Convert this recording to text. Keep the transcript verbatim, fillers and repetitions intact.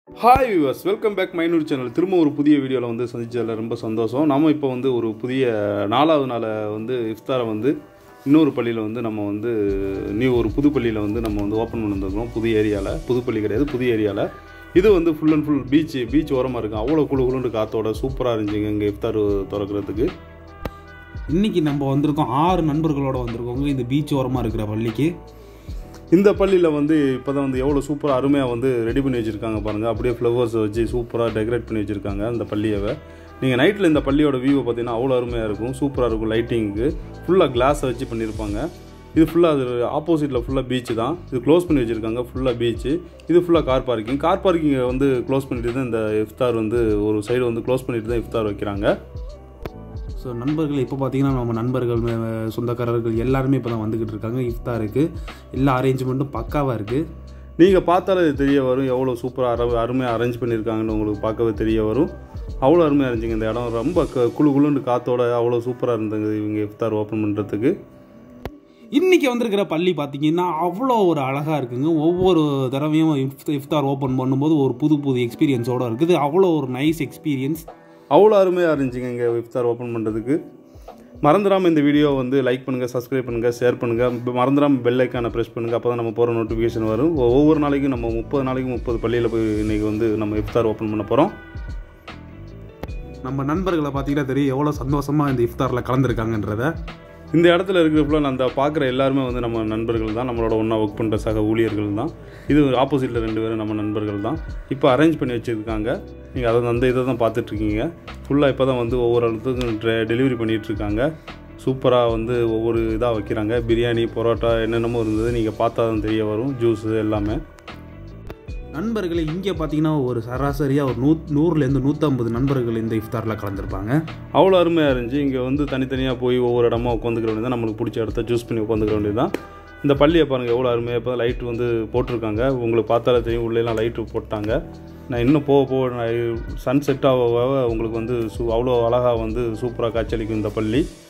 Hi viewers, welcome back Mainoor channel. திரும்ப ஒரு புதிய வீடியோவில் வந்து சந்திச்சதில் ரொம்ப சந்தோஷம். நம்ம இப்போ வந்து ஒரு புதிய நாலாவது நாளை வந்து இஃப்தாரை வந்து இன்னொரு பள்ளியில் வந்து நம்ம வந்து நியூ ஒரு புது பள்ளியில் வந்து நம்ம வந்து ஓப்பன் பண்ணியிருந்துருக்கோம். புது ஏரியாவில், புது பள்ளி கிடையாது, புது ஏரியாவில். இது வந்து full and full beach beach ஓரமாக இருக்கும். அவ்வளோ குழு குழுண்டு காற்றோட சூப்பராக இருந்துச்சுங்க இங்கே இஃப்தார் திறக்கிறதுக்கு. இன்றைக்கி நம்ம வந்திருக்கோம், ஆறு நண்பர்களோடு வந்திருக்கோங்க இந்த பீச் ஓரமாக இருக்கிற பள்ளிக்கு. இந்த பள்ளியில் வந்து இப்போ தான் வந்து எவ்வளோ சூப்பராக அருமையாக வந்து ரெடி பண்ணி வச்சுருக்காங்க பாருங்கள். அப்படியே ஃப்ளவர்ஸ் வச்சு சூப்பராக டெக்கரேட் பண்ணி வச்சுருக்காங்க இந்த பள்ளியை. நீங்கள் நைட்டில் இந்த பள்ளியோட வியூவை பார்த்தீங்கன்னா அவ்வளோ அருமையாக இருக்கும், சூப்பராக இருக்கும். லைட்டிங்கு ஃபுல்லாக கிளாஸை வச்சு பண்ணியிருப்பாங்க. இது ஃபுல்லாக அது ஆப்போசிட்டில் ஃபுல்லாக பீச்சு தான். இது க்ளோஸ் பண்ணி வச்சுருக்காங்க, ஃபுல்லாக பீச்சு. இது ஃபுல்லாக கார் பார்க்கிங். கார் பார்க்கிங்கை வந்து க்ளோஸ் பண்ணிட்டு தான் இந்த இஃப்தார் வந்து ஒரு சைடு வந்து க்ளோஸ் பண்ணிட்டு தான் இஃப்தார் வைக்கிறாங்க. ஸோ நண்பர்கள் இப்போ பார்த்தீங்கன்னா நம்ம நண்பர்கள் சொந்தக்காரர்கள் எல்லாருமே இப்போ தான் வந்துக்கிட்டு இருக்காங்க இஃப்தாருக்கு. எல்லா அரேஞ்ச்மெண்ட்டும் பக்காவாக இருக்குது. நீங்கள் பார்த்தாலே தெரிய வரும் எவ்வளோ சூப்பராக அரு அருமையாக அரேஞ்ச் பண்ணியிருக்காங்கன்னு உங்களுக்கு பார்க்கவே தெரிய வரும். அவ்வளோ அருமையாக இருந்துச்சுங்க இந்த இடம். ரொம்ப க குழு குழுண்டு காற்றோட அவ்வளோ சூப்பராக இருந்தது இவங்க இஃப்தார் ஓப்பன் பண்ணுறதுக்கு. இன்றைக்கி வந்திருக்கிற பள்ளி பார்த்திங்கன்னா அவ்வளோ ஒரு அழகாக இருக்குங்க. ஒவ்வொரு தடவையும் இஃப் இஃப்தார் ஓப்பன் பண்ணும்போது ஒரு புது புது எக்ஸ்பீரியன்ஸோடு இருக்குது. அவ்வளோ ஒரு நைஸ் எக்ஸ்பீரியன்ஸ், அவ்வளோ அருமையாக இருந்துச்சுங்க இங்கே இஃப்தார் ஓப்பன் பண்ணுறதுக்கு. மறந்துடாமல் இந்த வீடியோ வந்து லைக் பண்ணுங்கள், சப்ஸ்கிரைப் பண்ணுங்கள், ஷேர் பண்ணுங்கள். மறந்துடாமல் பெல் ஐக்கானை ப்ரெஸ் பண்ணுங்கள். அப்போ தான் நம்ம போகிற நோட்டிஃபிகேஷன் வரும். ஒவ்வொரு நாளைக்கும் நம்ம முப்பது நாளைக்கு முப்பது பள்ளியில் போய் இன்றைக்கி வந்து நம்ம இஃப்தார் ஓப்பன் பண்ண போகிறோம். நம்ம நண்பர்களை பார்த்தீங்கன்னா தெரியும் எவ்வளோ சந்தோஷமாக இந்த இஃப்தாரில் கலந்துருக்காங்கன்றத. இந்த இடத்துல இருக்கிறப்பல அந்த பார்க்குற எல்லாருமே வந்து நம்ம நண்பர்கள் தான், நம்மளோட ஒன்றா ஒர்க் பண்ணுற சக ஊழியர்கள் தான். இது ஆப்போசிட்டில் ரெண்டு பேரும் நம்ம நண்பர்கள் தான். இப்போ அரேஞ்ச் பண்ணி வச்சுருக்காங்க. நீங்கள் அதை அந்த இதை தான் பார்த்துட்ருக்கீங்க. ஃபுல்லாக இப்போ தான் வந்து ஒவ்வொரு இடத்துக்கும் டெலிவரி பண்ணிகிட்ருக்காங்க. சூப்பராக வந்து ஒவ்வொரு இதாக வைக்கிறாங்க. பிரியாணி, பரோட்டா என்னென்னமோ இருந்தது. நீங்கள் பார்த்தா தான் தெரிய வரும். ஜூஸு எல்லாமே. நண்பர்களே இங்கே பார்த்தீங்கன்னா ஒரு சராசரியாக ஒரு நூ நூறுலேருந்து நூற்றம்பது நண்பர்கள் இந்த இஃப்தாரில் கலந்துருப்பாங்க. அவ்வளோ அருமையாக இருந்துச்சு. இங்கே வந்து தனித்தனியாக போய் ஒவ்வொரு இடமா உட்காந்துக்கிற வேண்டியது தான். நம்மளுக்கு பிடிச்ச இடத்த சூஸ் பண்ணி உட்காந்துக்கிற வேண்டியது தான். இந்த பள்ளியை பாருங்கள் எவ்வளோ அருமையாக. இப்போ தான் லைட் வந்து போட்டிருக்காங்க. உங்களுக்கு பார்த்தாலே தெரியும், உள்ளேலாம் லைட்டு போட்டாங்க. நான் இன்னும் போக போக நான் சன் செட் ஆக உங்களுக்கு வந்து சூ அவ்வளோ அழகாக வந்து சூப்பராக காட்சியளிக்கும் இந்த பள்ளி.